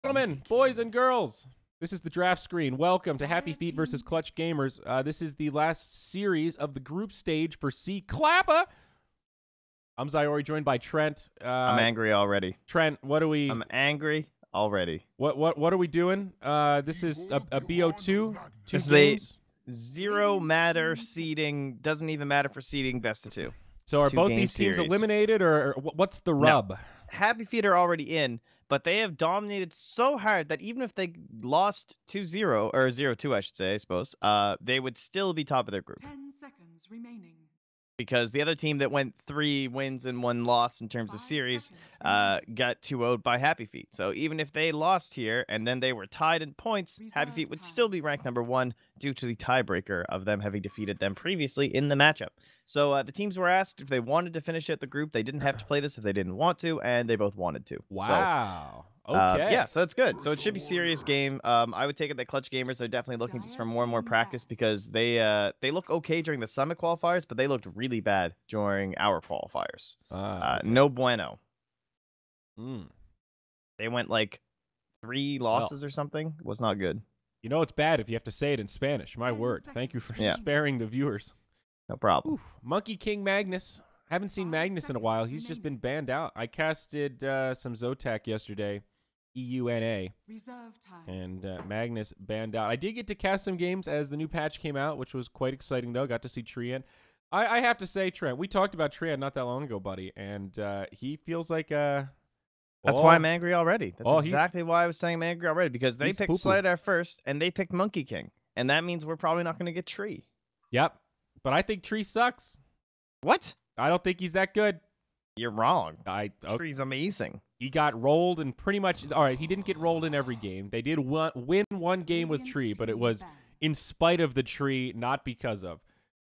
Gentlemen, boys and girls, this is the draft screen. Welcome to Happy Feet versus Clutch Gamers. This is the last series of the group stage for C. Clappa. I'm Zyori, joined by Trent. I'm angry already. Trent, what are we? I'm angry already. What are we doing? This is a BO2. This is a zero matter seeding. Doesn't even matter for seeding. Best of two. So are both these teams eliminated, or what's the rub? No. Happy Feet are already in, but they have dominated so hard that even if they lost 2-0 or 0-2, I should say, I suppose, they would still be top of their group. 10 seconds remaining. Because the other team that went 3 wins and 1 loss in terms of series got 2-0'd by Happy Feet. So even if they lost here and then they were tied in points, Happy Feet would still be ranked number 1 due to the tiebreaker of them having defeated them previously in the matchup. So the teams were asked if they wanted to finish out the group. They didn't have to play this if they didn't want to, and they both wanted to. Wow. So, okay. yeah, so that's good. So it should be a serious game. I would take it that Clutch Gamers are definitely looking just for more and more practice because they look okay during the Summit qualifiers, but they looked really bad during our qualifiers. Okay. No bueno. Mm. They went like 3 losses or something. It was not good. You know it's bad if you have to say it in Spanish. My word. Thank you for sparing the viewers. No problem. Oof. Monkey King Magnus. Haven't seen Magnus in a while. He's just been banned out. I casted some Zotac yesterday, EUNA, and Magnus banned out. I did get to cast some games as the new patch came out, which was quite exciting, though. Got to see Trian. I have to say, Trent, we talked about Trian not that long ago, buddy, and he feels like That's why I'm angry already. That's exactly why I was saying I'm angry already, because they picked Slider first, and they picked Monkey King, and that means we're probably not going to get Tree. Yep, but I think Tree sucks. What? I don't think he's that good. You're wrong. Tree's amazing. He got rolled and pretty much... All right, he didn't get rolled in every game. They did win one game with Tree, but it was in spite of the Tree, not because of.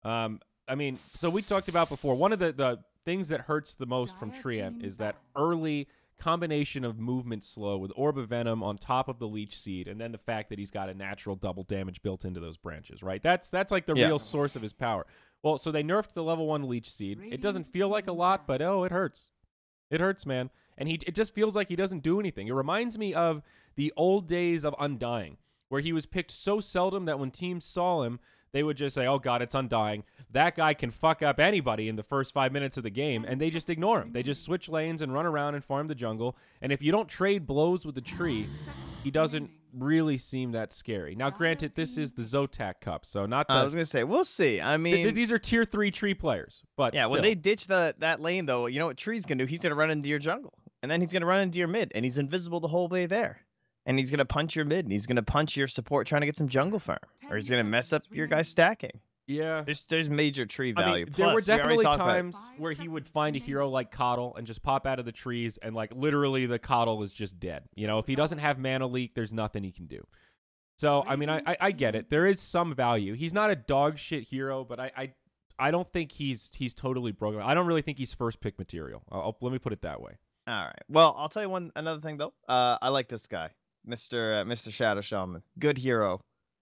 I mean, so we talked about before, one of the things that hurts the most from Trian is that early combination of movement slow with Orb of Venom on top of the Leech Seed, and then the fact that he's got a natural double damage built into those branches, right? That's like the real source of his power. Well, so they nerfed the level 1 Leech Seed. It doesn't feel like a lot, but oh, it hurts. It hurts, man. And it just feels like he doesn't do anything. It reminds me of the old days of Undying, where he was picked so seldom that when teams saw him, they would just say, oh, God, it's Undying. That guy can fuck up anybody in the first 5 minutes of the game, and they just ignore him. They just switch lanes and run around and farm the jungle. And if you don't trade blows with the tree, he doesn't really seem that scary. Now, granted, this is the Zotac Cup, so not the... I was going to say, we'll see. I mean... These are tier 3 tree players, but yeah, still. when they ditch that lane, though, you know what Tree's going to do? He's going to run into your jungle, and then he's going to run into your mid, and he's invisible the whole way there. And he's going to punch your mid, and he's going to punch your support trying to get some jungle farm. Or he's going to mess up your guy stacking. Yeah. There's major tree value. I mean, there were definitely times where he would find a hero like Coddle and just pop out of the trees, and like literally the Coddle is just dead. You know, if he doesn't have mana leak, there's nothing he can do. So, I mean, I get it. There is some value. He's not a dog shit hero, but I don't think he's totally broken. I don't really think he's first pick material. Let me put it that way. All right. Well, I'll tell you another thing though. I like this guy, Mr. Shadow Shaman. Good hero.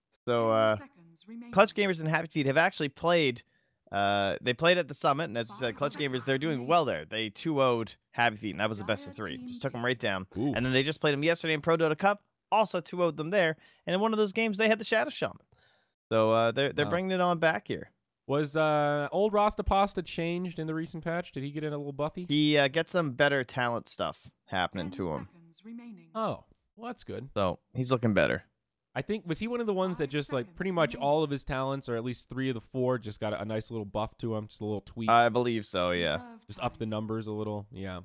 So Clutch Gamers and Happy Feet have actually played. They played at the Summit, and as I said, Clutch Gamers, they're doing well there. They 2-0'd Happy Feet, and that was the best of 3. Just took them right down. Ooh. And then they just played them yesterday in Pro Dota Cup. Also 2-0'd them there, and in one of those games they had the Shadow Shaman. So they're bringing it on back here. Was old Rasta Pasta changed in the recent patch? Did he get in a little buffy? He gets some better talent stuff happening to him. Oh, well, that's good. So he's looking better. I think, was he one of the ones that just like pretty much all of his talents, or at least 3 of the 4, just got a nice little buff to him, just a little tweak? I believe so, yeah. Just up the numbers a little, yeah.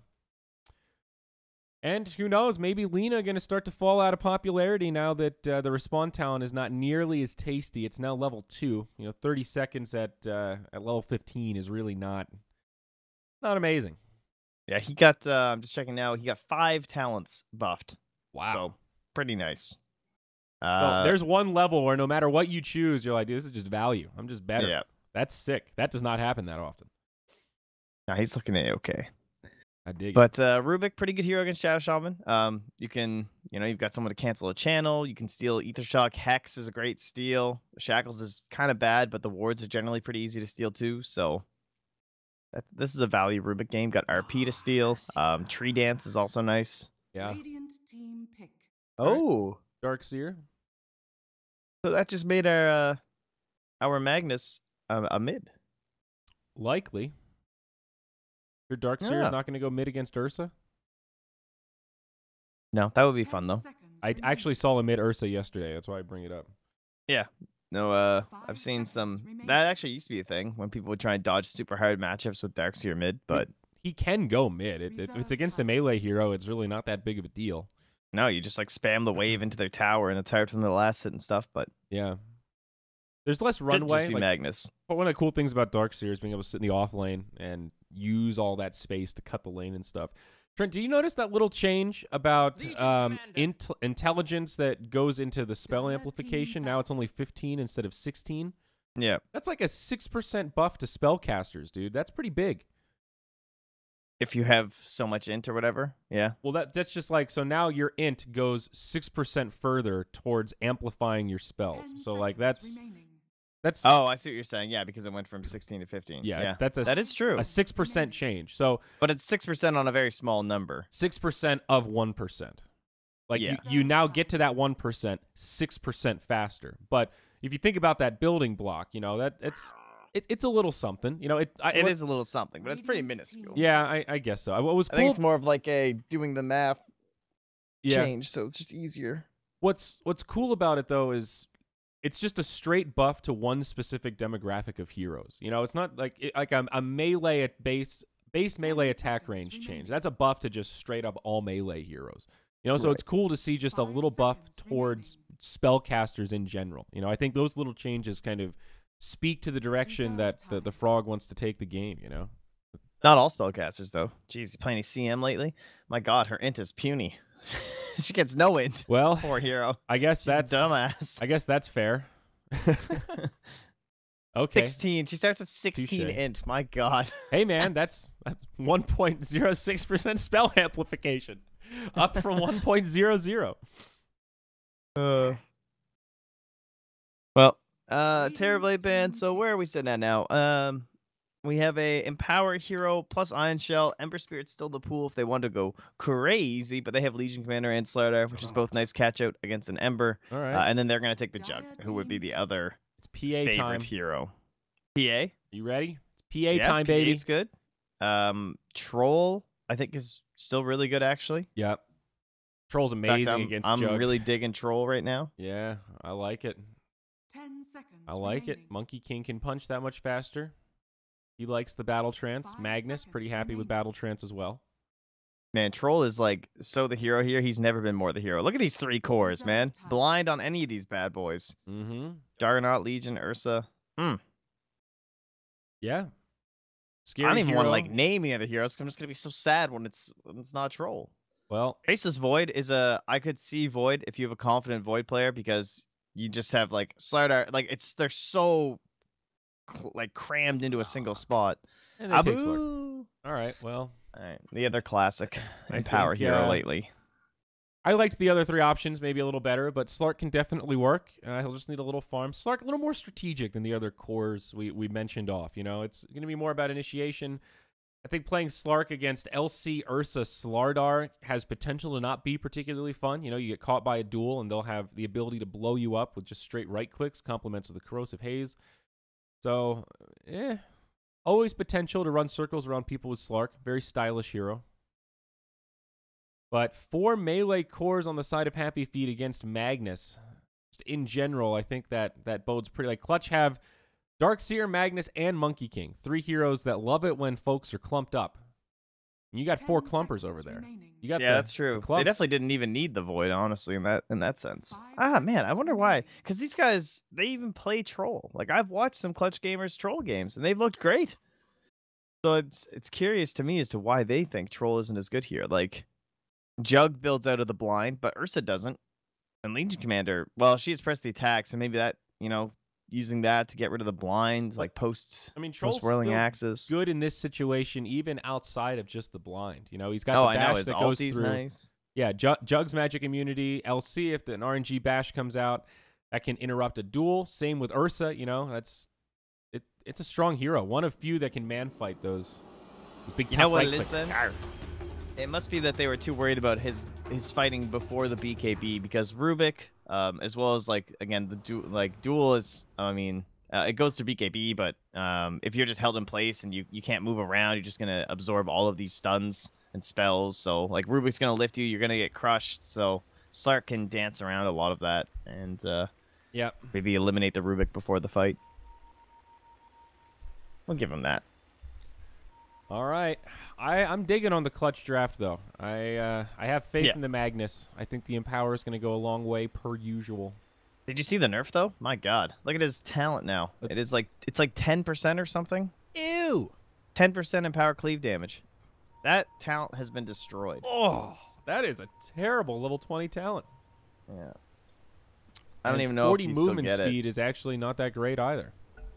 And who knows, maybe Lina going to start to fall out of popularity now that the Respawn talent is not nearly as tasty. It's now level 2. You know, 30 seconds at level 15 is really not amazing. Yeah, he got, I'm just checking now, he got 5 talents buffed. Wow. So, pretty nice. No, there's one level where no matter what you choose, you're like, dude, this is just value. I'm just better. Yeah. That's sick. That does not happen that often. Nah, he's looking at okay. I dig it. But Rubik, pretty good hero against Shadow Shaman. You can, you've got someone to cancel a channel. You can steal Ether Shock. Hex is a great steal. Shackles is kind of bad, but the wards are generally pretty easy to steal too. So this is a value Rubik game. Got RP to steal. Tree Dance is also nice. Yeah. Oh, Darkseer. so that just made our Magnus a mid. Likely. Your Darkseer is Yeah. not going to go mid against Ursa? No, that would be fun though. I actually saw a mid Ursa yesterday. That's why I bring it up. Yeah. No, I've seen some. That actually used to be a thing when people would try and dodge super hard matchups with Darkseer mid, but He can go mid. If it's against a melee hero, it's really not that big of a deal. no, you just like spam the wave into their tower and it's hard from the last hit and stuff. But Yeah. There's less should runway. just be Like, Magnus. but one of the cool things about Darkseer is being able to sit in the off lane and use all that space to cut the lane and stuff. Trent, do you notice that little change about intelligence that goes into the spell amplification? Now it's only 15 instead of 16. Yeah. That's like a 6% buff to spellcasters, dude. That's pretty big. If you have so much int or whatever. Yeah. Well, that's just like, so now your int goes 6% further towards amplifying your spells. So like that's Oh, I see what you're saying. Yeah, because it went from 16 to 15. yeah, that is true. a 6% change. So But it's 6% on a very small number. 6% of 1%. Like Yeah. you now get to that 1% 6% faster. But if you think about that building block, you know, it's a little something. You know, it is a little something, but it's pretty minuscule. Yeah, I guess so. What was I cool? think it's more of like a doing the math yeah. change, so it's just easier. What's cool about it though is it's just a straight buff to one specific demographic of heroes. You know, it's not like a melee at base melee attack range change. That's a buff to just straight up all melee heroes. You know, so it's cool to see just a little buff towards spellcasters in general. You know, I think those little changes kind of speak to the direction that the Frog wants to take the game, you know? Not all spellcasters, though. Jeez, you playing any CM lately? My God, her int is puny. She gets no int. Well, poor hero. I guess She's that's dumbass. I guess that's fair. Okay. 16. She starts with 16 Touché. int. My God. Hey man, that's 1.06% spell amplification, up from 1.00. Well, Terrorblade band. So where are we sitting at now? We have a Empower Hero plus Iron Shell. Ember Spirit's still the pool if they want to go crazy, but they have Legion Commander and Slardar, which is both nice catch out against an Ember. All right. And then they're going to take the Jug, who would be the other It's PA favorite time. hero. PA? You ready? It's PA time, baby. PA's good. Troll, I think, is still really good, actually. Yep. Troll's In fact, amazing against I'm Jug. really digging Troll right now. Yeah, I like it. 10 seconds I like it. remaining. Monkey King can punch that much faster. He likes the Battle Trance. 5 Magnus, pretty seconds happy with remaining. Battle Trance as well. Man, Troll is like so the hero here. He's never been more the hero. Look at these 3 cores, man. Reserve time. Blind on any of these bad boys. Mm-hmm. Juggernaut, Legion, Ursa. Yeah. Scary I don't even want to hero. like name any other heroes because I'm just gonna be so sad when it's not Troll. Well, Faceless Void is I could see Void if you have a confident Void player because you just have like Slardar, like they're so like crammed into a single spot. and they take Slark. Abu. All right, well, All right, the other classic I and power think, hero lately. I liked the other 3 options maybe a little better, but Slark can definitely work. He'll just need a little farm. Slark a little more strategic than the other cores we mentioned off. You know, it's going to be more about initiation. I think playing Slark against LC, Ursa, Slardar has potential to not be particularly fun. You know, you get caught by a duel, and they'll have the ability to blow you up with just straight right clicks, compliments of the Corrosive Haze. So, always potential to run circles around people with Slark. Very stylish hero. But 4 melee cores on the side of Happy Feet against Magnus. Just in general, I think that bodes pretty. Like Clutch have Darkseer, Magnus, and Monkey King. 3 heroes that love it when folks are clumped up. And you got 4 clumpers over there. You got That's true. the They clumps. definitely didn't even need the Void, honestly, in that sense. 5 Man, I seconds wonder why. remaining. Because these guys, they even play Troll. Like I've watched some Clutch Gamers Troll games, and they've looked great. So it's curious to me as to why they think Troll isn't as good here. Like Jug builds out of the blind, but Ursa doesn't. And Legion Commander, well, she has pressed the attack, so maybe that, using that to get rid of the blind, like post Troll's whirling still axis. good in this situation, even outside of just the blind. You know, he's got Oh, the I bash know. His that goes ulti's through. nice. Yeah, Jug's magic immunity. LC, if an RNG bash comes out, that can interrupt a duel. Same with Ursa. You know, it's a strong hero. One of few that can man fight those big. You know tough what right it is click. then? Arr. It must be that they were too worried about his fighting before the BKB, because Rubik, as well as like again the duel is, I mean, it goes to BKB, but if you're just held in place and you can't move around, you're just gonna absorb all of these stuns and spells. So like Rubik's gonna lift you, you're gonna get crushed. So Slark can dance around a lot of that and maybe eliminate the Rubik before the fight. We'll give him that. All right, I'm digging on the clutch draft though. I have faith in the Magnus. I think the Empower is going to go a long way per usual. Did you see the nerf though? My God, look at his talent now. It's like 10% or something. Ew. 10% Empower cleave damage. That talent has been destroyed. Oh, that is a terrible level 20 talent. Yeah. I don't even know. 40 movement speed is actually not that great either.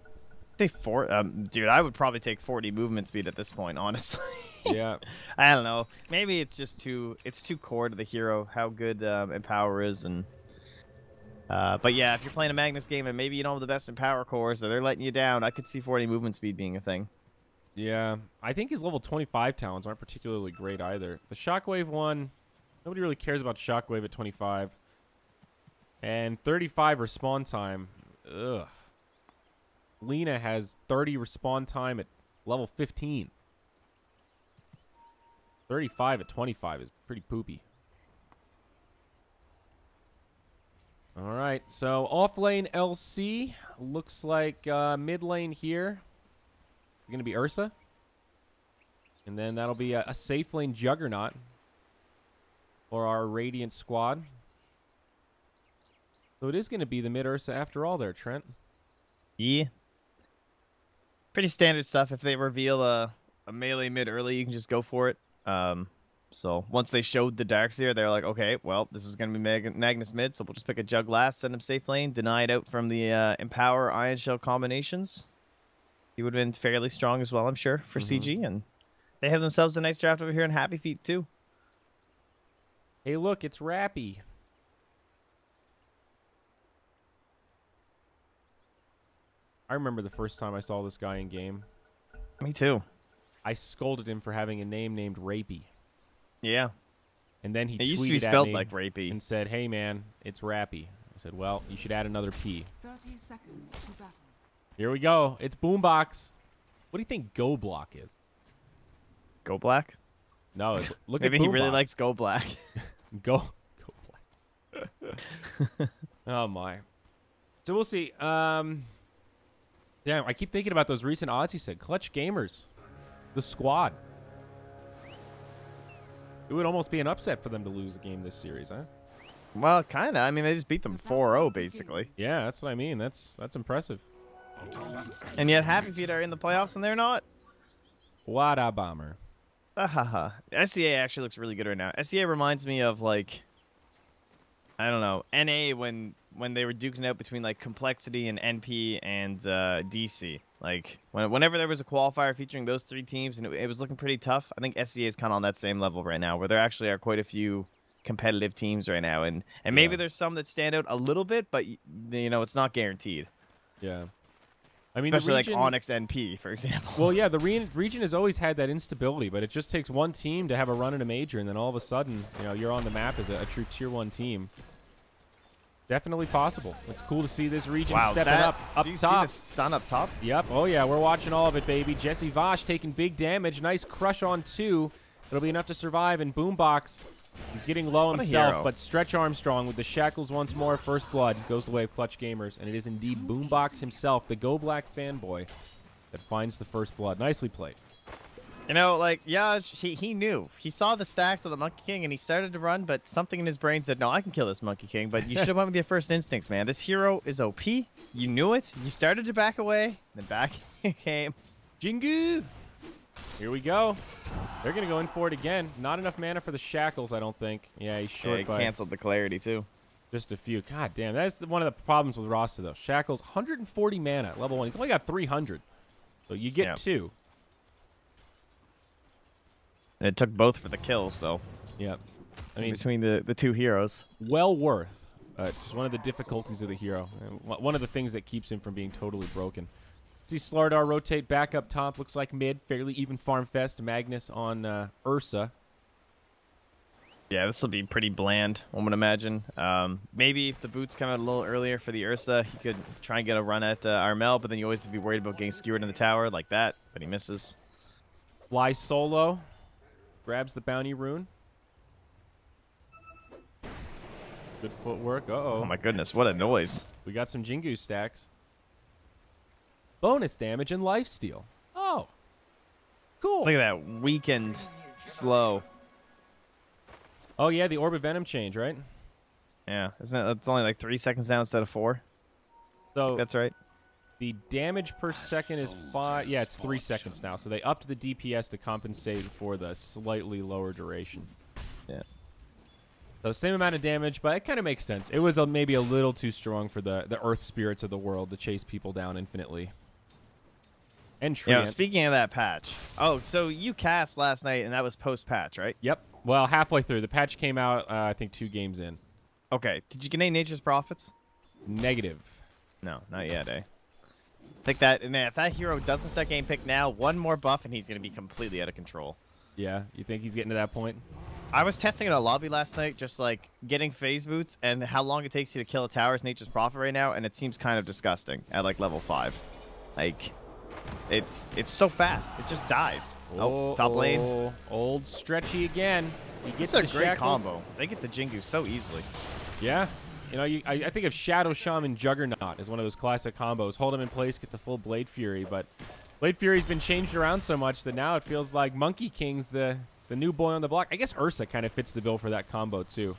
Dude, I would probably take 40 movement speed at this point, honestly. Yeah. I don't know. Maybe it's just too core to the hero how good Empower is, and but yeah, if you're playing a Magnus game and maybe you don't have the best Empower cores, so they're letting you down, I could see 40 movement speed being a thing. Yeah, I think his level 25 talents aren't particularly great either. The Shockwave one, nobody really cares about Shockwave at 25, and 35 respawn time. Ugh. Lina has 30 respawn time at level 15. 35 at 25 is pretty poopy. All right, so off lane LC looks like mid lane here going to be Ursa, and then that'll be a safe lane Juggernaut for our Radiant squad. So it is going to be the mid Ursa after all there, Trent. Yeah. Pretty standard stuff. If they reveal a melee mid early, you can just go for it. So once they showed the Darkseer, they're like, okay, well, this is going to be Magnus mid, so we'll just pick a Jug last, send him safe lane, deny it out from the Empower Ion Shell combinations. He would have been fairly strong as well, I'm sure, for CG, and they have themselves a nice draft over here in Happy Feet, too. Hey, look, it's Rappy. I remember the first time I saw this guy in game. Me too. I scolded him for having a name named Rapey. Yeah. And then he tweeted used to be at spelled me like Rapey and said, "Hey man, it's Rappy." I said, "Well, you should add another P." 30 seconds to battle. Here we go. It's Boombox. What do you think Go Block is? Go Black? No, look Maybe at Boombox. he really likes Go Black. Go Black. Oh my. So we'll see. Damn, I keep thinking about those recent odds he said. Clutch Gamers. The squad. It would almost be an upset for them to lose a game this series, huh? Well, kind of. I mean, they just beat them 4-0, basically. Yeah, that's what I mean. That's impressive. And yet Happy Feet are in the playoffs, and they're not. What a bomber. SCA actually looks really good right now. SCA reminds me of, like, I don't know, NA when they were duking out between, like, Complexity and NP and DC. Like, whenever there was a qualifier featuring those three teams and it was looking pretty tough, I think SCA is kind of on that same level right now, where there actually are quite a few competitive teams right now. And maybe there's some that stand out a little bit, but, you know, it's not guaranteed. Yeah. I mean, especially region, like Onyx NP, for example. Well, yeah, the region has always had that instability, but it just takes one team to have a run in a major, and then all of a sudden, you know, you're on the map as a true Tier 1 team. Definitely possible. It's cool to see this region stepping up top. Do you see the stun up top? Yep. Oh, yeah, we're watching all of it, baby. Jesse Vosh taking big damage. Nice crush on 2. It'll be enough to survive, and Boombox, he's getting low himself, but Stretch Armstrong with the shackles once more. First blood goes the way of Clutch Gamers, and it is indeed Boombox himself, the Go Black fanboy, that finds the first blood. Nicely played. You know, like, yeah, he knew. He saw the stacks of the Monkey King, and he started to run, but something in his brain said, no, I can kill this Monkey King, but you should have went with your first instincts, man. This hero is OP. You knew it. You started to back away, then back came. Jingu! Here we go. They're going to go in for it again. Not enough mana for the shackles, I don't think. Yeah, he's short by... He canceled the clarity, too. Just a few. God damn, that's one of the problems with Rasta, though. Shackles, 140 mana, level 1. He's only got 300. So you get 2. And it took both for the kill, so... Yeah. I mean, between the two heroes. Well worth. Just one of the difficulties of the hero. One of the things that keeps him from being totally broken. See Slardar rotate back up top. Looks like mid. Fairly even farm fest. Magnus on Ursa. Yeah, this will be pretty bland, one would imagine. Maybe if the boots come out a little earlier for the Ursa, he could try and get a run at Armel, but then you always have to be worried about getting skewered in the tower like that, but he misses. Fly solo. Grabs the bounty rune. Good footwork. Uh-oh. Oh my goodness, what a noise. We got some Jingu stacks. Bonus damage and lifesteal. Oh. Cool. Look at that, weakened, slow. Oh, yeah, the Orb of Venom change, right? Yeah, isn't it? It's only like 3 seconds now instead of 4. So That's right. the damage per second is 5. Yeah, it's 3 seconds now. So they upped the DPS to compensate for the slightly lower duration. Yeah. So same amount of damage, but it kind of makes sense. It was maybe a little too strong for the Earth spirits of the world to chase people down infinitely. And Yeah, Treant. speaking of that patch. Oh, so you cast last night, and that was post-patch, right? Yep. Well, halfway through. The patch came out, I think, 2 games in. Okay. Did you get any Nature's Prophets? Negative. No, not yet, eh? Think that, man, if that hero doesn't set game pick now, one more buff and he's going to be completely out of control. Yeah, you think he's getting to that point? I was testing in a lobby last night, just like getting phase boots and how long it takes you to kill a tower is Nature's Prophet right now, and it seems kind of disgusting at like level 5. Like, it's so fast. It just dies. Oh, top lane. Old stretchy again. He This gets is a the great shackles. combo. They get the Jingu so easily. Yeah. You know, I think of Shadow Shaman Juggernaut as one of those classic combos. Hold him in place, get the full Blade Fury. But Blade Fury's been changed around so much that now it feels like Monkey King's the new boy on the block. I guess Ursa kind of fits the bill for that combo, too.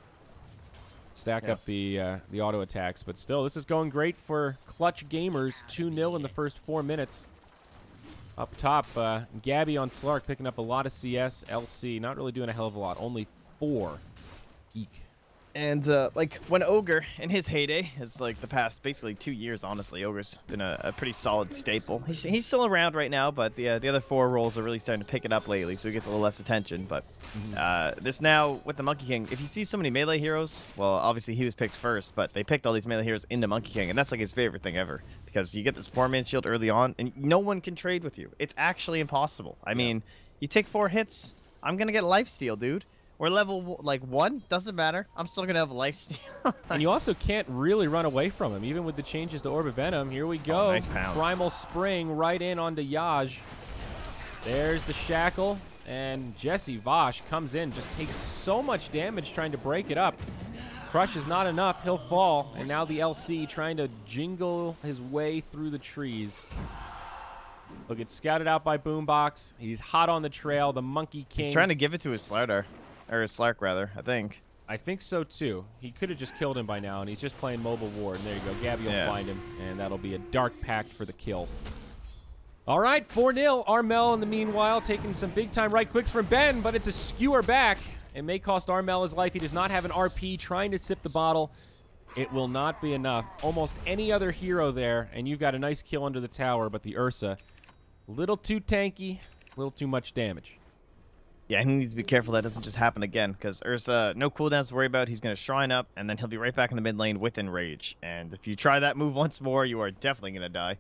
Stack up the auto attacks. But still, this is going great for Clutch Gamers. 2-0 in the first 4 minutes. Up top, Gabby on Slark picking up a lot of CS. LC not really doing a hell of a lot. Only 4. Eek. And like when Ogre in his heyday is like the past basically 2 years, honestly, Ogre's been a pretty solid staple. He's still around right now, but the other 4 roles are really starting to pick it up lately, so he gets a little less attention. But this now with the Monkey King, if you see so many melee heroes, well, obviously he was picked first, but they picked all these melee heroes into Monkey King, and that's like his favorite thing ever because you get this 4-man shield early on, and no one can trade with you. It's actually impossible. I mean, you take 4 hits, I'm gonna get lifesteal, dude. We're level, like, 1. Doesn't matter. I'm still going to have a lifesteal. And you also can't really run away from him, even with the changes to Orb of Venom. Here we go. Oh, nice pounce. Primal Spring right in onto Yaj. There's the shackle. And Jesse Vosh comes in, just takes so much damage trying to break it up. Crush is not enough. He'll fall. And now the LC trying to jingle his way through the trees. Look, it's scouted out by Boombox. He's hot on the trail. The Monkey King. He's trying to give it to his Slardar. Or his Slark, rather, I think. I think so, too. He could have just killed him by now, and he's just playing Mobile War. And there you go. Gabby will find him, and that'll be a Dark Pact for the kill. All right, 4-0. Armel, in the meanwhile, taking some big-time right clicks from Ben, but it's a skewer back. It may cost Armel his life. He does not have an RP trying to sip the bottle. It will not be enough. Almost any other hero there, and you've got a nice kill under the tower, but the Ursa, a little too tanky, a little too much damage. Yeah, he needs to be careful that doesn't just happen again, because Ursa, no cooldowns to worry about. He's going to Shrine up, and then he'll be right back in the mid lane with Enrage. And if you try that move once more, you are definitely going to die.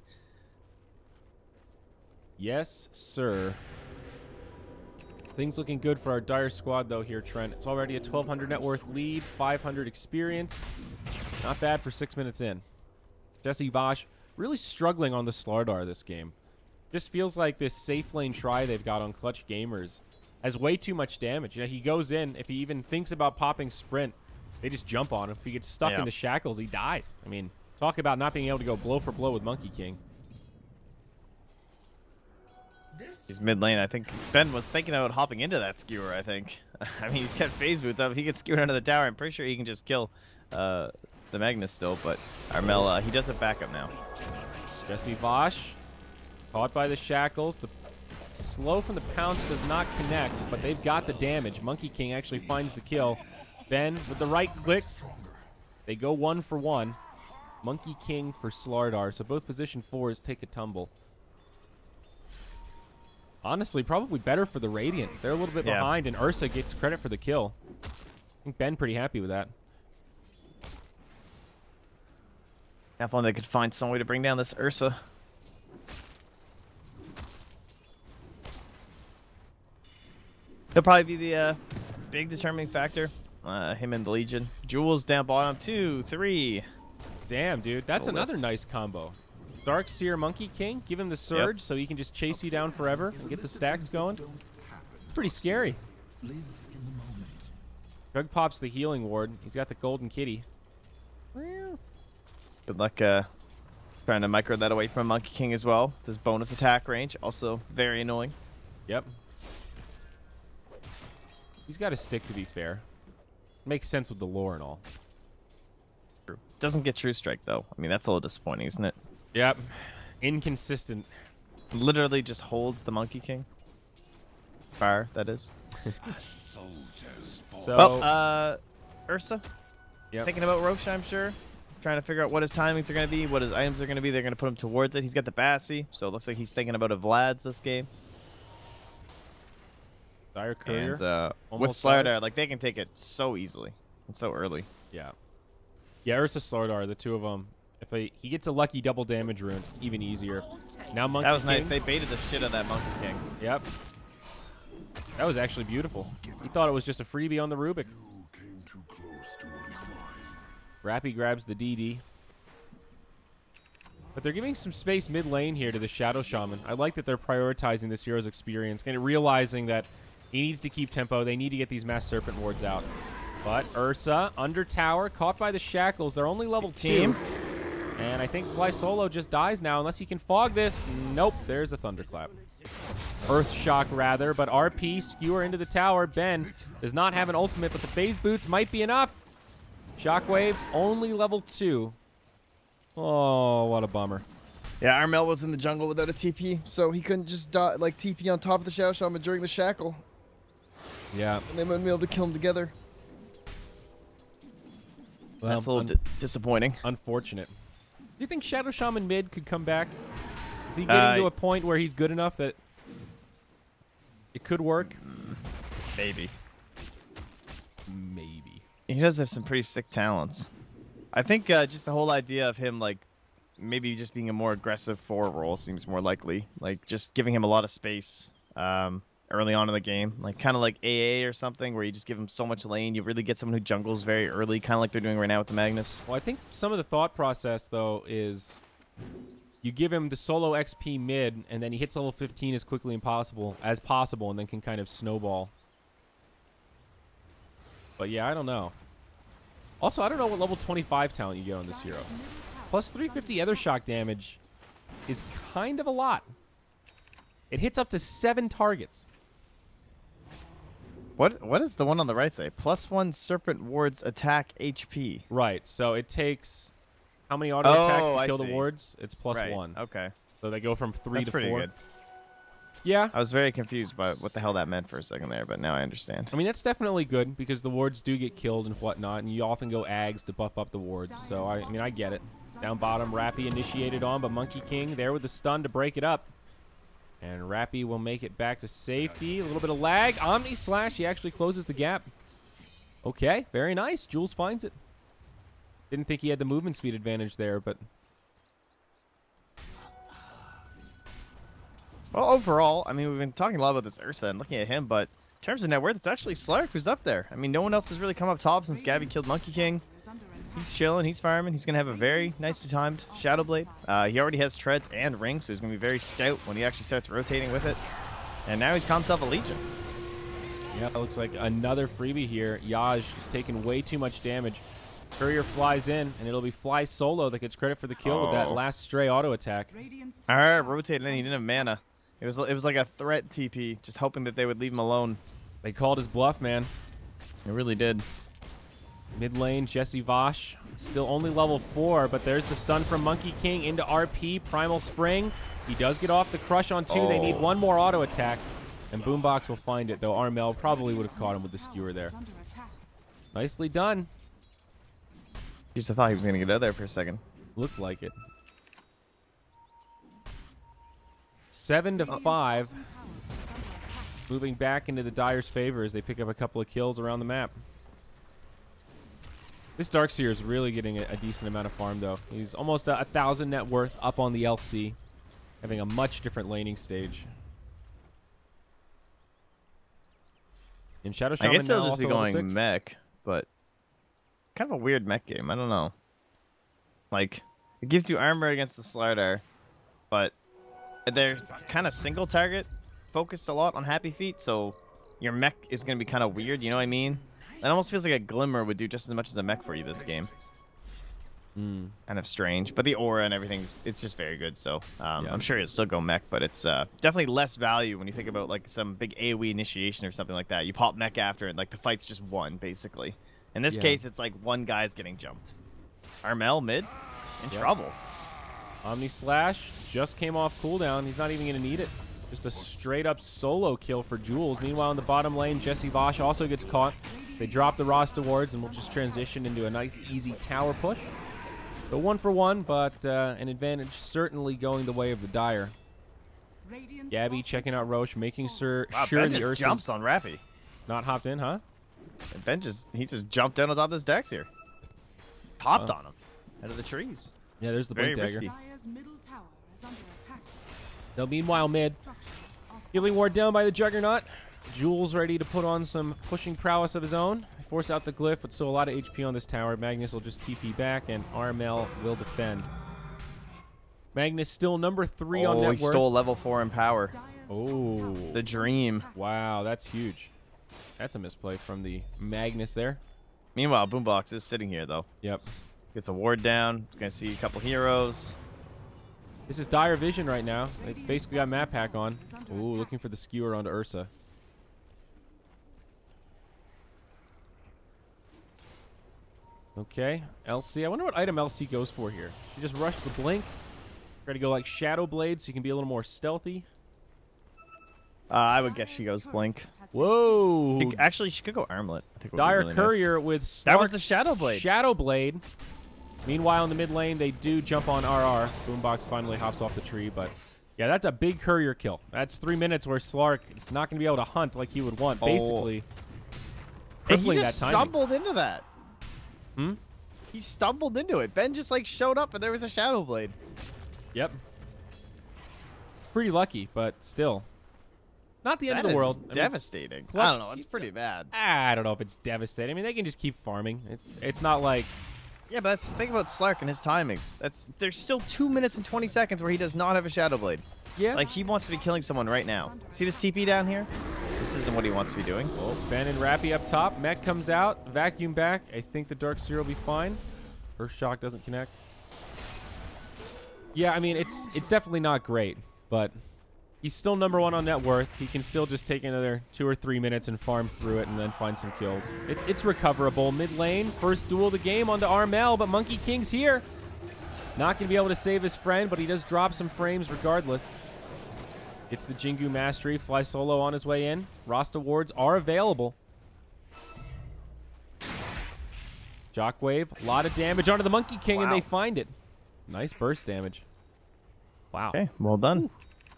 Yes, sir. Things looking good for our Dire squad, though, here, Trent. It's already a 1,200 net worth lead, 500 experience. Not bad for 6 minutes in. Jesse Vosh really struggling on the Slardar this game. Just feels like this safe lane try they've got on Clutch Gamers has way too much damage. You know, he goes in. If he even thinks about popping Sprint, they just jump on him. If he gets stuck in the shackles, he dies. I mean, talk about not being able to go blow for blow with Monkey King. He's mid lane. I think Ben was thinking about hopping into that skewer, I think. I mean, he's got phase boots up. He gets skewered under the tower. I'm pretty sure he can just kill the Magnus still, but Armel, he does have backup now. Jesse Vosh caught by the shackles. The slow from the pounce does not connect, but they've got the damage. Monkey King actually finds the kill. Ben with the right clicks. They go 1 for 1. Monkey King for Slardar. So both position 4s take a tumble. Honestly, probably better for the Radiant. They're a little bit behind, and Ursa gets credit for the kill. I think Ben pretty happy with that. If only they could find some way to bring down this Ursa. He'll probably be the big determining factor. Him and the Legion. Jules down bottom. 2, 3. Damn, dude. That's Oh, another whips. nice combo. Dark Seer Monkey King. Give him the surge so he can just chase you down forever and get the stacks going. Pretty scary. Doug pops the healing ward. He's got the golden kitty. Good luck trying to micro that away from Monkey King as well. This bonus attack range, also very annoying. Yep. He's got a stick, to be fair. Makes sense with the lore and all. Doesn't get True Strike, though. I mean, that's a little disappointing, isn't it? Yep. Inconsistent. Literally just holds the Monkey King. Fire, that is. So, Well, Ursa. yep. Thinking about Roche, I'm sure. Trying to figure out what his timings are going to be, what his items are going to be. They're going to put him towards it. He's got the Bassi, so it looks like he's thinking about a Vlad's this game. Dire Courier. And with almost Slardar, dies. like, they can take it so easily and so early. Yeah. Yeah, Ursa Slardar, the two of them. If he gets a lucky double damage rune, even easier. Now Monkey That was King. nice. They baited the shit out of that Monkey King. Yep. That was actually beautiful. He thought it was just a freebie on the Rubik. Rappy grabs the DD. But they're giving some space mid lane here to the Shadow Shaman. I like that they're prioritizing this hero's experience, kind of realizing that he needs to keep tempo. They need to get these Mass Serpent wards out. But Ursa, under tower, caught by the shackles. They're only level 2. And I think Fly Solo just dies now unless he can fog this. Nope, there's a Thunderclap. Earth Shock, rather, but RP, skewer into the tower. Ben does not have an ultimate, but the phase boots might be enough. Shockwave, only level 2. Oh, what a bummer. Yeah, Armel was in the jungle without a TP, so he couldn't just like TP on top of the Shadow Shaman during the shackle, Yeah. and they wouldn't be able to kill him together. Well, That's a little disappointing. unfortunate. Do you think Shadow Shaman mid could come back? Is he getting to a point where he's good enough that it could work? Maybe. Maybe. He does have some pretty sick talents. I think just the whole idea of him, like, maybe just being a more aggressive forward role seems more likely. Like, just giving him a lot of space early on in the game. Like, kind of like AA or something, where you just give him so much lane. You really get someone who jungles very early, kind of like they're doing right now with the Magnus. Well, I think some of the thought process, though, is you give him the solo XP mid, and then he hits level 15 as quickly as possible, and then can kind of snowball. But yeah, I don't know. Also, I don't know what level 25 talent you get on this hero. Plus 350 other shock damage is kind of a lot. It hits up to 7 targets. What does the one on the right say? +1 Serpent Ward's attack HP. Right, so it takes how many auto attacks to I kill the see. wards? It's plus Right, 1. Okay. So they go from 3 That's to pretty 4. good. Yeah. I was very confused by what the hell that meant for a second there, but now I understand. I mean, that's definitely good because the wards do get killed and whatnot, and you often go Ags to buff up the wards. So, I mean, I get it. Down bottom, Rappy initiated on, but Monkey King there with the stun to break it up. And Rappy will make it back to safety. A little bit of lag. Omni Slash, he actually closes the gap. Okay, very nice. Jules finds it. Didn't think he had the movement speed advantage there, but... Well, overall, I mean, we've been talking a lot about this Ursa and looking at him, but in terms of net worth, it's actually Slark who's up there. I mean, no one else has really come up top since Gabby killed Monkey King. He's chilling, he's farming, he's going to have a very nicely timed Shadow Blade. He already has treads and rings, so he's going to be very stout when he actually starts rotating with it. And now he's caught himself a Legion. Yeah, it looks like another freebie here. Yaj is taking way too much damage. Courier flies in, and it'll be Fly Solo that gets credit for the kill with that last stray auto attack. Alright, rotated in, he didn't have mana. It was like a threat TP, just hoping that they would leave him alone. They called his bluff, man. It really did. Mid lane, Jesse Vosh, still only level 4, but there's the stun from Monkey King into RP, Primal Spring. He does get off the crush on 2. They need one more auto attack, and Boombox will find it, though Armel probably would have caught him with the skewer there. Nicely done. Just I thought he was going to get out of there for a second. Looked like it. 7 to 5. Moving back into the Dire's favor as they pick up a couple of kills around the map. This Darkseer is really getting a decent amount of farm, though. He's almost 1,000 net worth up on the LC, having a much different laning stage. And Shadow I Shaman guess now they'll just be also level going 6. mech, but kind of a weird mech game. I don't know. Like, it gives you armor against the Slardar, but they're kind of single target focused a lot on Happy Feet, so your mech is going to be kind of weird, you know what I mean? It almost feels like a Glimmer would do just as much as a mech for you this game. Kind of strange, but the aura and everything's it's just very good. So I'm sure it'll still go mech, but it's definitely less value when you think about like some big AoE initiation or something like that. You pop mech after and like the fight's just won basically. In this case, it's like one guy's getting jumped. Armel mid in trouble. Omni Slash just came off cooldown. He's not even going to need it. It's just a straight up solo kill for Jules. Meanwhile, in the bottom lane, Jesse Vosh also gets caught. They drop the Rasta wards and we'll just transition into a nice easy tower push. So 1 for 1, but an advantage certainly going the way of the Dire. Gabby checking out Roche, making sure Ben the just Ursa's jumps on Raffy. not hopped in, huh? And Ben just jumped down on top of this Dex here. Popped on him out of the trees. Yeah, there's the Very Blink Dagger. risky. Dire's middle tower is under attack. Now, meanwhile, mid. Structures are Healing ward down by the Juggernaut. Jules ready to put on some pushing prowess of his own. Force out the glyph, but still a lot of HP on this tower. Magnus will just TP back, and Armel will defend. Magnus still number 3 on net he worth. stole level 4 in power. Dire's Oh. top tower The dream. Wow, that's huge. That's a misplay from the Magnus there. Meanwhile, Boombox is sitting here though. Yep. Gets a ward down. Gonna see a couple heroes. This is Dire Vision right now. They basically got map hack on. Ooh, looking for the skewer onto Ursa. Okay, LC. I wonder what item LC goes for here. She just rushed the blink. Try to go like Shadow Blade so you can be a little more stealthy. I would guess she goes Blink. Whoa! Actually, she could go Armlet. I think would be Dire really nice. Courier with That was Slark's the Shadow Blade. Shadow Blade. Meanwhile, in the mid lane, they do jump on RR. Boombox finally hops off the tree, but yeah, that's a big Courier kill. That's 3 minutes where Slark is not going to be able to hunt like he would want. Basically, And he crippling just that timing. stumbled into that. Hmm? He stumbled into it. Ben just like showed up and there was a Shadow Blade. Yep. Pretty lucky, but still. Not the end of the world. I mean, Devastating. clutch- I don't know. It's pretty bad. I don't know if it's devastating. I mean, they can just keep farming. It's not like Yeah, but think about Slark and his timings. There's still 2 minutes and 20 seconds where he does not have a Shadow Blade. yeah. Like he wants to be killing someone right now. See this TP down here? This isn't what he wants to be doing. Oh, Ben and Rappy up top. Mech comes out. Vacuum back. I think the Dark Seer will be fine. First shock doesn't connect. Yeah, I mean, it's definitely not great, but he's still number 1 on net worth. He can still just take another 2 or 3 minutes and farm through it and then find some kills. It's recoverable. Mid lane, first duel of the game onto Armel, but Monkey King's here. Not going to be able to save his friend, but he does drop some frames regardless. It's the Jingu Mastery. Fly solo on his way in. Rasta wards are available. Shockwave. A lot of damage onto the Monkey King, and Wow. they find it. Nice burst damage. Wow. Okay, well done.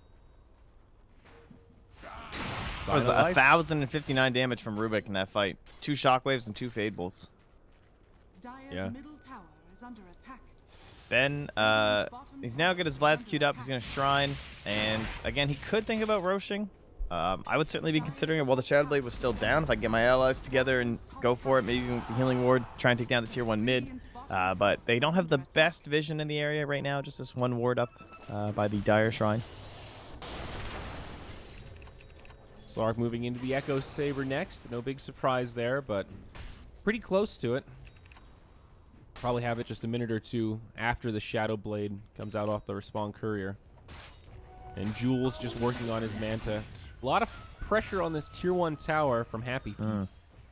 That was Sign of life. 1,059 damage from Rubik in that fight. 2 shockwaves and 2 fadeables. Dire's Yeah. middle tower is under attack. Ben, he's now got his Vlad's queued up. He's going to Shrine. And again, he could think about Roshing. I would certainly be considering it while the Shadow Blade was still down. If I get my allies together and go for it, maybe even with the Healing Ward, try and take down the tier 1 mid. But they don't have the best vision in the area right now. Just this one ward up by the Dire Shrine. Slark moving into the Echo Saber next. No big surprise there, but pretty close to it. Probably have it just a minute or two after the Shadow Blade comes out off the Respawn Courier. And Jules just working on his Manta. A lot of pressure on this tier 1 tower from Happy Feet.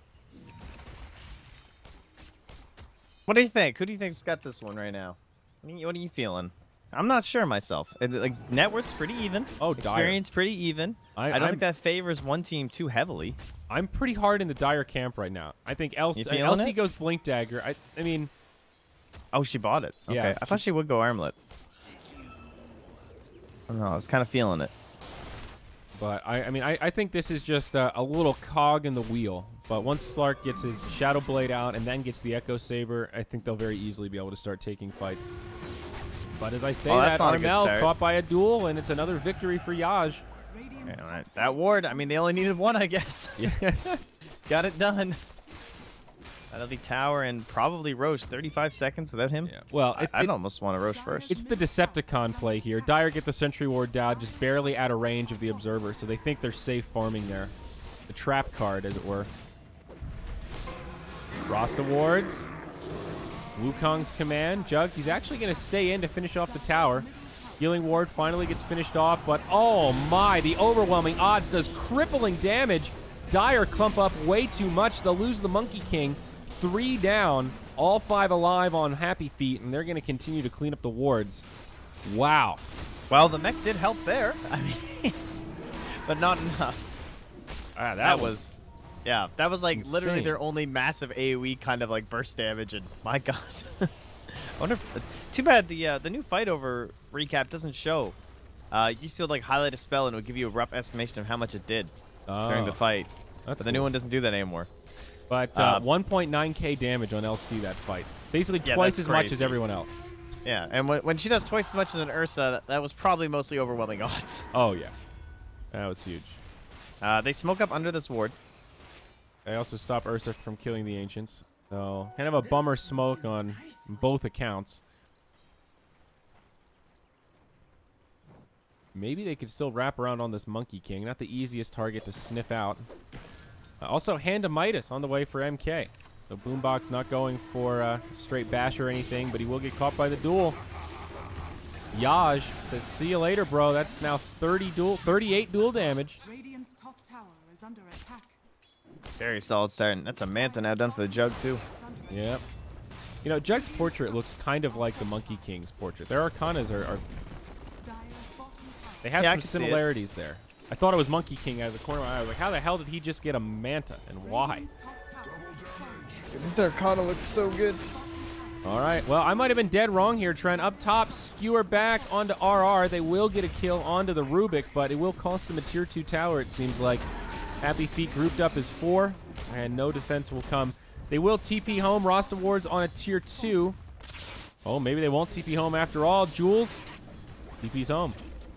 What do you think? Who do you think's got this one right now? What are you feeling? I'm not sure myself. Like net worth's pretty even. Oh, Dire. Experience pretty even. I don't I'm- think that favors one team too heavily. I'm pretty hard in the Dire camp right now. I think You feeling LC it? goes Blink Dagger. I mean, Oh, she bought it. Okay. Yeah, I thought she would go Armlet. I don't know. I was kind of feeling it. but I think this is just a little cog in the wheel. But once Slark gets his Shadow Blade out and then gets the Echo Saber, I think they'll very easily be able to start taking fights. But as I say, Oh, that that's not a good Armel start. caught by a duel, and it's another victory for Yaj. Yeah, right. That ward, I mean, they only needed one, I guess. Yeah. Got it done. That'll be tower and probably Roche. 35 seconds without him. Yeah. Well, I'd almost want to Roche first. it's the Decepticon play here. Dire get the Sentry Ward down, just barely out of range of the Observer, so they think they're safe farming there. The trap card, as it were. Rasta wards. Wukong's command. Jug, he's actually going to stay in to finish off the tower. Healing ward finally gets finished off, but oh my, the overwhelming odds does crippling damage. Dire clump up way too much. They'll lose the Monkey King. 3 down, all 5 alive on Happy Feet, and they're going to continue to clean up the wards. Wow. Well, the mech did help there. I mean, but not enough. That was like insane. literally their only massive AoE kind of like burst damage, and my god. I wonder if, too bad the new fight over recap doesn't show. You used to be able to like highlight a spell and it would give you a rough estimation of how much it did during the fight. That's But the new one doesn't do that anymore. But 1.9k damage on LC that fight. Basically twice that's as much as crazy. everyone else. Yeah, and when she does twice as much as an Ursa, that was probably mostly overwhelming odds. Oh, yeah. That was huge. They smoke up under this ward. They also stop Ursa from killing the Ancients. So, kind of a bummer smoke on both accounts. Maybe they could still wrap around on this Monkey King. Not the easiest target to sniff out. Also, Hand of Midas on the way for MK. So Boombox not going for straight bash or anything, but he will get caught by the duel. Yaj says, see you later, bro. That's now 38 duel damage. Radiant's top tower is under attack. Very solid start. And that's a Manta now done for the Jug, too. Yep. You know, Jug's portrait looks kind of like the Monkey King's portrait. Their Arcanas are Dire's bottom tower. they have Yeah, I some can see it. similarities there. I thought it was Monkey King out of the corner of my eye. I was like, how the hell did he just get a Manta, and why? Radiant's top tower is falling. This Arcana looks so good. All right. Well, I might have been dead wrong here, Trent. Up top, skewer back onto RR. They will get a kill onto the Rubik, but it will cost them a tier 2 tower, it seems like. Happy Feet grouped up as 4, and no defense will come. They will TP home. Rasta Wards on a tier 2. Oh, maybe they won't TP home after all. Jules, TP's home.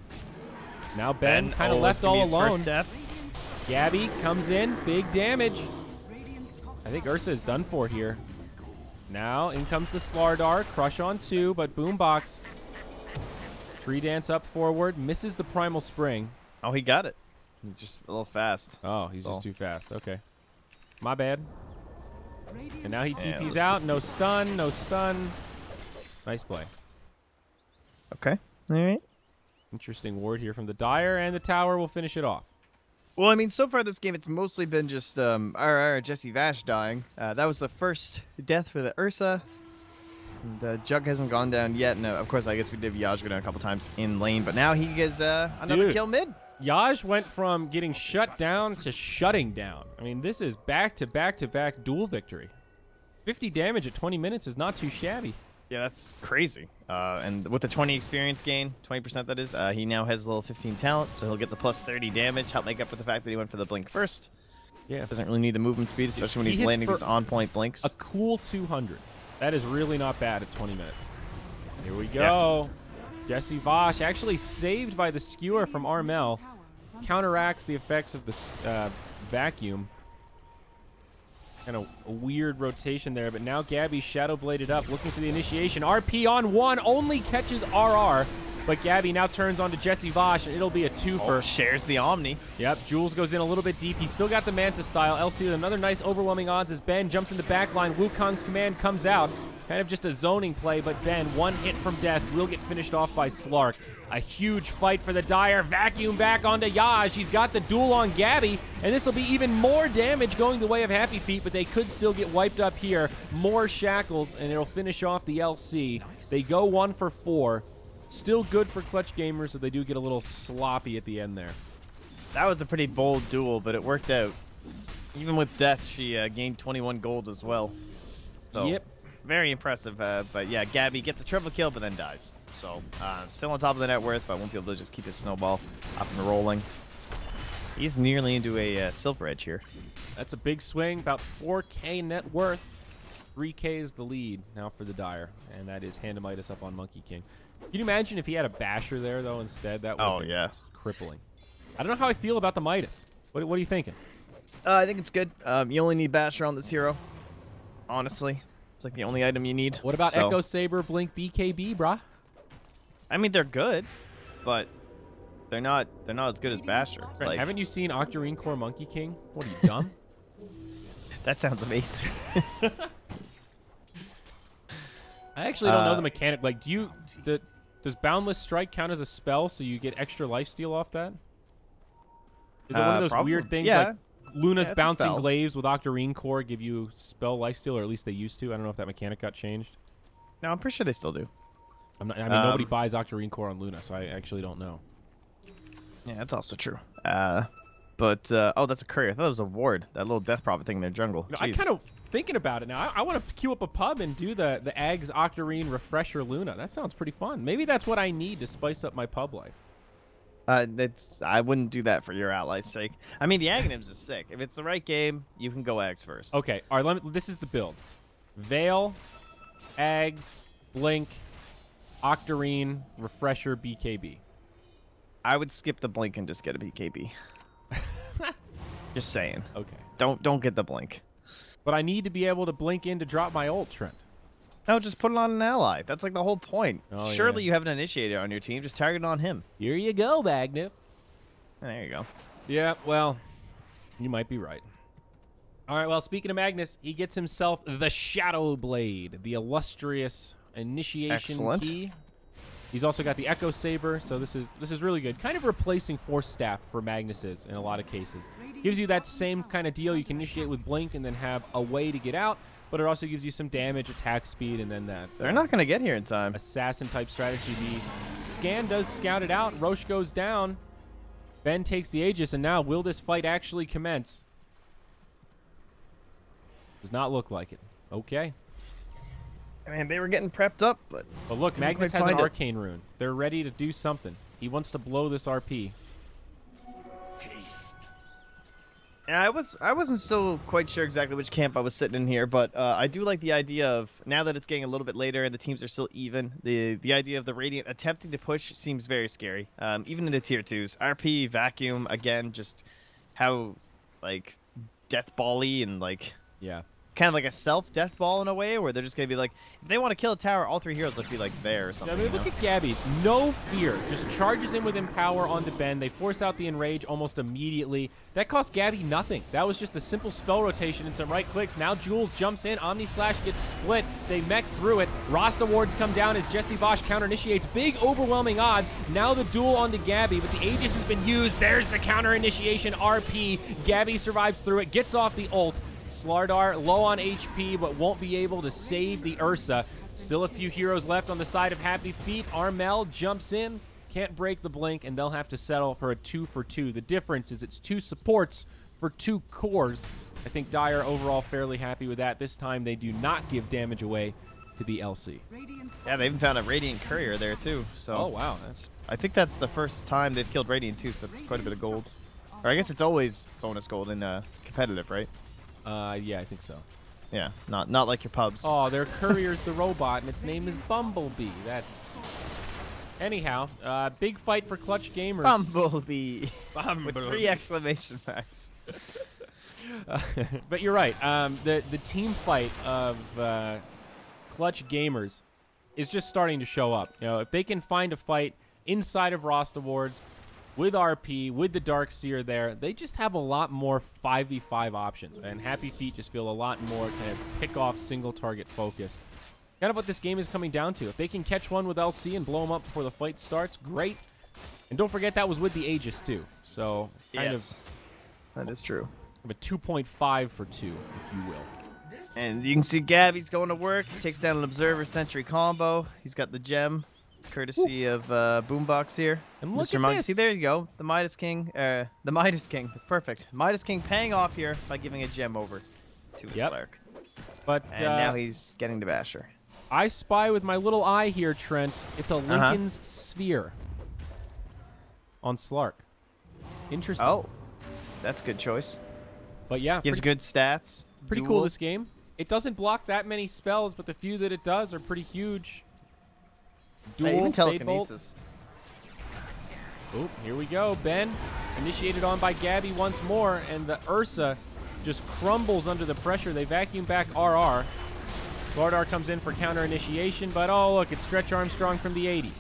Now Ben kind of left all alone. Gabby comes in. Big damage. Radiant's top I think Ursa is done for here. Now, in comes the Slardar. Crush on 2, but Boombox. Tree Dance up forward. Misses the Primal Spring. Oh, he got it. He's just a little fast. Oh, he's Oh. just too fast. Okay. My bad. Radiant's And now he top Yeah, TP's let's out. No stun. No stun. Nice play. Okay. All right. Interesting ward here from the Dire, and the tower will finish it off. Well, I mean, so far this game, it's mostly been just RR Jesse Vash dying. That was the first death for the Ursa. And Jug hasn't gone down yet. And of course, I guess we did Yaj go down a couple times in lane. But now he gets another Dude. kill mid. Yaj went from getting shut down to shutting down. I mean, this is back-to-back-to-back duel victory. 50 damage at 20 minutes is not too shabby. Yeah, that's crazy. And with the 20 experience gain, 20% that is, he now has a little 15 talent, so he'll get the plus 30 damage, help make up for the fact that he went for the blink first. Yeah. Doesn't really need the movement speed, especially when He he's hits landing for these on-point blinks. A cool 200. That is really not bad at 20 minutes. Here we go. Jesse Vosh actually saved by the skewer from Armel. tower is under Counteracts the effects of the vacuum. Kind of a weird rotation there, but now Gabby shadow bladed up, looking for the initiation. RP on 1, only catches RR, but Gabby now turns on to Jesse Vosh, and it'll be a 2 for. Shares the Omni. Yep, Jules goes in a little bit deep. He's still got the Manta style. LC with another nice overwhelming odds as Ben jumps in the back line. Wukong's command comes out. Kind of just a zoning play, but Ben, one hit from death, will get finished off by Slark. A huge fight for the Dire. Vacuum back onto Yaj. He's got the duel on Gabby, and this will be even more damage going the way of Happy Feet, but they could still get wiped up here. More shackles, and it'll finish off the LC. They go 1 for 4. Still good for clutch gamers, so they do get a little sloppy at the end there. That was a pretty bold duel, but it worked out. Even with death, she gained 21 gold as well. So, Yep. very impressive. But yeah, Gabby gets a triple kill, but then dies. So still on top of the net worth, but won't be able to just keep his snowball up and rolling. He's nearly into a Silver Edge here. That's a big swing, about 4K net worth. 3K is the lead now for the Dire, and that is Hand of Midas up on Monkey King. Can you imagine if he had a Basher there, though, instead? That would Oh, have been yeah. just crippling. I don't know how I feel about the Midas. What are you thinking? I think it's good. You only need Basher on this hero. Honestly, it's like the only item you need. What about So, Echo Saber, Blink, BKB, brah? I mean, they're good, but they're not as good as Basher. Trent, Like, haven't you seen Octarine Core Monkey King? What are you, dumb? that sounds amazing. I actually don't know the mechanic. Like, does Boundless Strike count as a spell so you get extra lifesteal off that? Is it one of those probably. weird things Yeah. like Luna's Yeah, it's a Bouncing spell. Glaives with Octarine Core give you spell lifesteal, or at least they used to? I don't know if that mechanic got changed. No, I'm pretty sure they still do. I mean, nobody buys Octarine Core on Luna, so I actually don't know. Yeah, that's also true. But oh, that's a courier. I thought it was a ward. That little Death Prophet thing in their jungle. You know, I Jeez. kind of thinking about it now. I want to queue up a pub and do the Ags Octarine Refresher Luna. That sounds pretty fun. Maybe that's what I need to spice up my pub life. I wouldn't do that for your ally's sake. I mean, the Aghanims is sick. If it's the right game, you can go Ags first. Okay, all right. This is the build: Veil, Ags, Blink, Octarine, Refresher, BKB. I would skip the blink and just get a BKB. Just saying. Okay, Don't get the blink. but I need to be able to blink in to drop my ult, Trent. No, just put it on an ally. That's like the whole point. Oh, Surely yeah. you have an initiator on your team. Just target it on him. Here you go, Magnus. There you go. Yeah, well, you might be right. All right, well, speaking of Magnus, he gets himself the Shadow Blade, the illustrious initiation Excellent. key. He's also got the Echo Saber, so this is really good. Kind of replacing Force Staff for Magnus's in a lot of cases. Gives you that same kind of deal. You can initiate with Blink and then have a way to get out, but it also gives you some damage, attack speed, and then that They're not gonna get here in time. assassin-type strategy. The scan does scout it out. Roche goes down. Ben takes the Aegis, and now will this fight actually commence? Does not look like it. Okay. I mean, they were getting prepped up, but But look, Couldn't Magnus quite has an find it. Arcane Rune. They're ready to do something. He wants to blow this RP. yeah, I wasn't still quite sure exactly which camp I was sitting in here, but I do like the idea of now that it's getting a little bit later and the teams are still even. The idea of the Radiant attempting to push seems very scary. Even in the tier 2s, RP Vacuum again, just how like death ball-y and like Yeah. kind of like a self-death ball in a way, where they're just gonna be like, if they want to kill a tower, all three heroes look be like there or something. I mean, you look know? at Gabby. No fear. Just charges in with Empower onto Ben. They force out the Enrage almost immediately. That cost Gabby nothing. That was just a simple spell rotation and some right clicks. Now Jules jumps in. Omni Slash gets split. They mech through it. Rasta wards come down as Jesse Bosch counter-initiates. Big, overwhelming odds. Now the duel onto Gabby, but the Aegis has been used. There's the counter-initiation RP. Gabby survives through it, gets off the ult. Slardar low on HP, but won't be able to save the Ursa. Still a few heroes left on the side of Happy Feet. Armel jumps in, can't break the blink, and they'll have to settle for a 2-for-2. The difference is it's 2 supports for 2 cores. I think Dire overall fairly happy with that. This time they do not give damage away to the LC. Yeah, they even found a Radiant Courier there too. So Oh, wow. I think that's the first time they've killed Radiant too, so that's quite a bit of gold. Or I guess it's always bonus gold in competitive, right? Yeah, I think so. Yeah, not like your pubs. Oh, their courier's the robot, and its name is Bumblebee. That. Anyhow, big fight for Clutch Gamers. Bumblebee with Bumblebee. 3 exclamation marks. But you're right. The team fight of Clutch Gamers is just starting to show up. You know, if they can find a fight inside of Rost Awards with RP, with the Darkseer there, they just have a lot more 5v5 options. And Happy Feet just feel a lot more kind of pick-off, single-target focused. Kind of what this game is coming down to. If they can catch one with LC and blow them up before the fight starts, great. And don't forget that was with the Aegis too. So kind Yes, that is true. of a 2.5 for 2, if you will. And you can see Gabby's going to work. He takes down an Observer Sentry combo. He's got the gem, courtesy of Boombox here. And look Mr. at Monk, this. see, there you go. The Midas King. The Midas King. Perfect. Midas King paying off here by giving a gem over to his Yep. Slark. But And now he's getting to Basher. I spy with my little eye here, Trent. It's a Lincoln's Sphere on Slark. Interesting. Oh, that's a good choice. But yeah, Gives pretty, good stats. pretty cool this game. It doesn't block that many spells, but the few that it does are pretty huge. Duel, Even Fade Bolt. telekinesis. Oop, here we go. Ben initiated on by Gabby once more, and the Ursa just crumbles under the pressure. They vacuum back RR. Slardar comes in for counter initiation, but oh look, it's Stretch Armstrong from the 80s.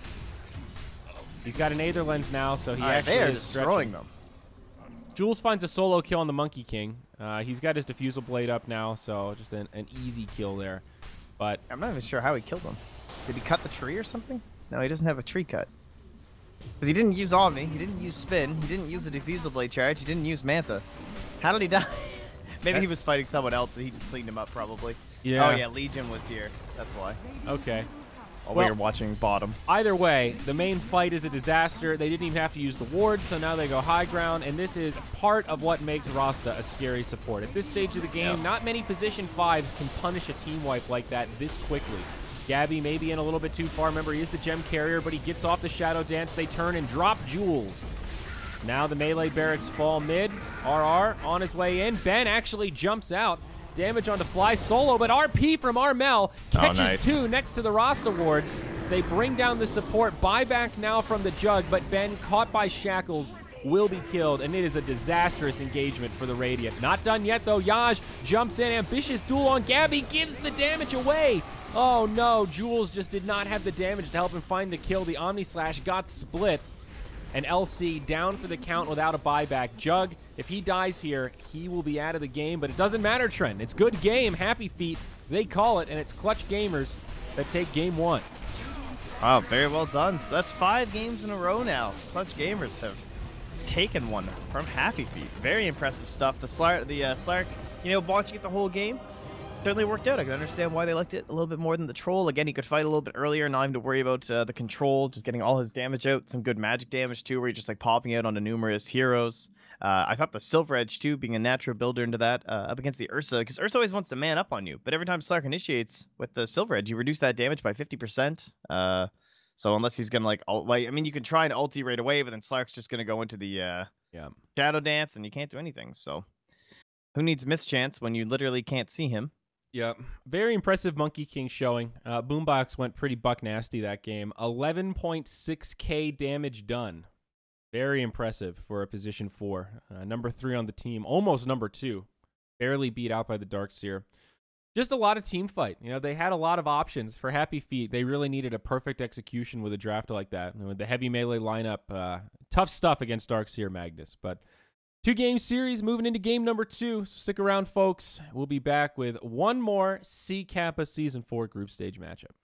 He's got an Aether Lens now, so he actually they are is destroying stretching. them. Jules finds a solo kill on the Monkey King. He's got his Diffusal Blade up now, so just an easy kill there. But I'm not even sure how he killed them. Did he cut the tree or something? No, he doesn't have a tree cut. Because he didn't use Omni, he didn't use Spin, he didn't use the Diffusal Blade charge, he didn't use Manta. How did he die? Maybe he was fighting someone else and he just cleaned him up probably. yeah, Oh yeah, Legion was here. That's why. okay. While Well- we were watching bottom. Either way, the main fight is a disaster. They didn't even have to use the ward, so now they go high ground, and this is part of what makes Rasta a scary support. At this stage of the game, not many position 5s can punish a team wipe like that this quickly. Gabby maybe in a little bit too far. Remember, he is the gem carrier, but he gets off the Shadow Dance. They turn and drop Jules. Now the melee barracks fall mid. RR on his way in. Ben actually jumps out. Damage onto Fly solo, but RP from Armel catches nice. 2 next to the Rasta wards. They bring down the support. Buyback now from the Jug, but Ben, caught by Shackles, will be killed, and it is a disastrous engagement for the Radiant. Not done yet, though. Yaj jumps in. Ambitious duel on Gabby, gives the damage away. Oh, no. Jules just did not have the damage to help him find the kill. The Omni Slash got split, and LC down for the count without a buyback. Jug, if he dies here, he will be out of the game, but it doesn't matter, Trent. It's good game. Happy Feet, they call it, and it's Clutch Gamers that take game 1. Oh, very well done. So that's 5 games in a row now. Clutch Gamers have taken one from Happy Feet. Very impressive stuff. The Slark, you know, watching it the whole game, certainly worked out. I can understand why they liked it a little bit more than the Troll. Again, he could fight a little bit earlier, not having to worry about the control, just getting all his damage out. Some good magic damage, too, where he's just like popping out onto numerous heroes. I thought the Silver Edge, too, being a natural builder into that up against the Ursa, because Ursa always wants to man up on you. But every time Slark initiates with the Silver Edge, you reduce that damage by 50%. So unless he's going to, like, I mean, you can try and ulti right away, but then Slark's just going to go into the Shadow Dance, and you can't do anything. So who needs Mischance when you literally can't see him? Yep. Very impressive Monkey King showing. Boombox went pretty buck nasty that game. 11.6k damage done. Very impressive for a position 4. Number 3 on the team. Almost number 2. Barely beat out by the Darkseer. Just a lot of team fight. You know, they had a lot of options for Happy Feet. They really needed a perfect execution with a draft like that. And with the heavy melee lineup, tough stuff against Darkseer Magnus. But 2-game series moving into game number 2. So stick around, folks. We'll be back with one more C Kappa Season 4 group stage matchup.